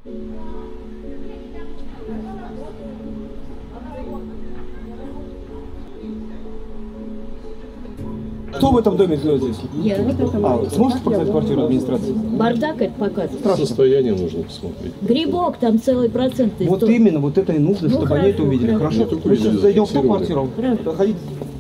Кто в этом доме живет здесь? Я. Сможете показать квартиру администрации? Бардак это показывает. Состояние нужно посмотреть. Грибок там целый процент. Вот именно, вот это и нужно, Ну, чтобы хорошо, они это увидели. хорошо. Хорошо? Мы сейчас зайдем в ту квартиру. Проходите.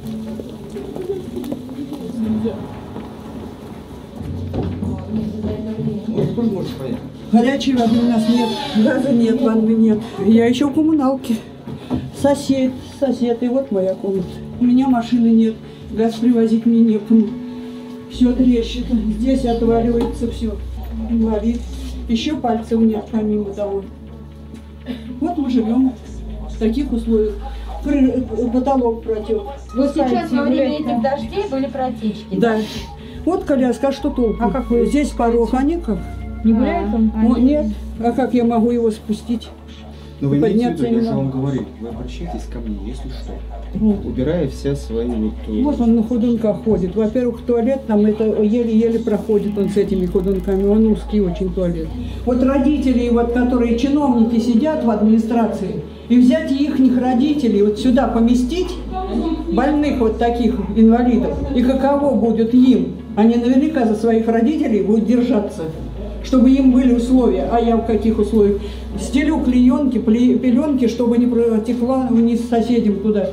Горячей воды у нас нет, газа нет, ванны нет. Я еще в коммуналке. Сосед, и вот моя комната. У меня машины нет, газ привозить мне некому. Все трещит, здесь отваливается все. Инвалид. Еще пальцев нет, помимо того. Вот мы живем в таких условиях. Потолок протек. Вот сейчас во время этих дождей были протечки. Да. Вот коляска, а что толку? А как вы? Здесь порог, а никак. Не гуляет он? Нет. А как я могу его спустить? Но вы имеете в виду, я же не вам могу. говорю, вы обращайтесь ко мне, если что. Убирая все свои Вот он на ходунках ходит. Во-первых, туалет там это еле-еле проходит он с этими ходунками. Он узкий очень туалет. Вот родители, вот, которые чиновники сидят в администрации, и взять их родителей вот сюда поместить, больных вот таких инвалидов, и каково будет им? Они наверняка за своих родителей будут держаться, чтобы им были условия. А я в каких условиях? Стелю клеенки, пеленки, чтобы не протекла вниз соседям туда.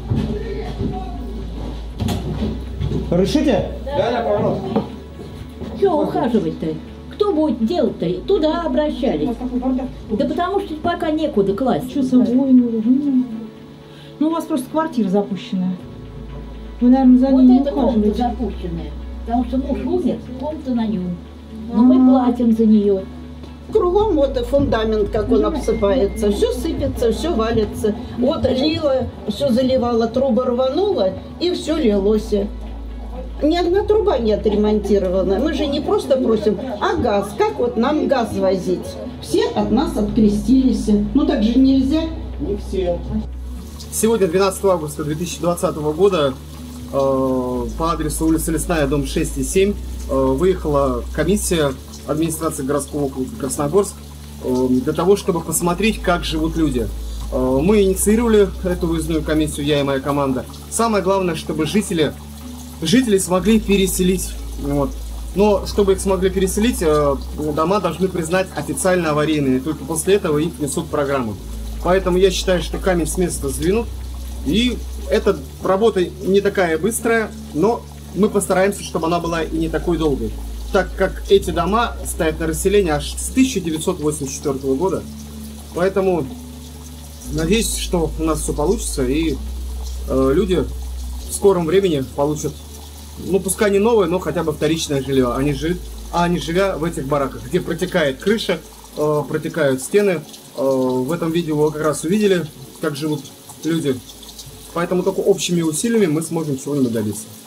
Разрешите? Да, пожалуйста. Что ухаживать-то? Кто будет делать-то? Туда обращались. Да потому что пока некуда класть. Что собой? Ну, у вас просто квартира запущенная. Вы, наверное, за Вот ней не эта комната ухаживаете. запущенная. Потому что муж умер, комната на нем. Но мы платим за нее. Кругом вот и фундамент, как он обсыпается. Все сыпется, все валится. Вот лило, все заливало, труба рванула, и все лилось. Ни одна труба не отремонтирована. Мы же не просто просим, а газ. Как вот нам газ возить? Все от нас открестились. Ну так же нельзя. Не все. Сегодня, 12 августа 2020 года, по адресу улица Лесная, дом 6 и 7, выехала комиссия администрации городского округа Красногорск для того, чтобы посмотреть, как живут люди. Мы инициировали эту выездную комиссию, я и моя команда. Самое главное, чтобы жители смогли переселить. Вот. Но чтобы их смогли переселить, дома должны признать официально аварийными. Только после этого их несут в программу. Поэтому я считаю, что камень с места сдвинут. И эта работа не такая быстрая, но мы постараемся, чтобы она была и не такой долгой. Так как эти дома стоят на расселении аж с 1984 года. Поэтому надеюсь, что у нас все получится, и люди в скором времени получат, ну пускай не новое, но хотя бы вторичное жилье, а не живя в этих бараках, где протекает крыша, протекают стены. В этом видео вы как раз увидели, как живут люди. Поэтому только общими усилиями мы сможем чего-нибудь добиться.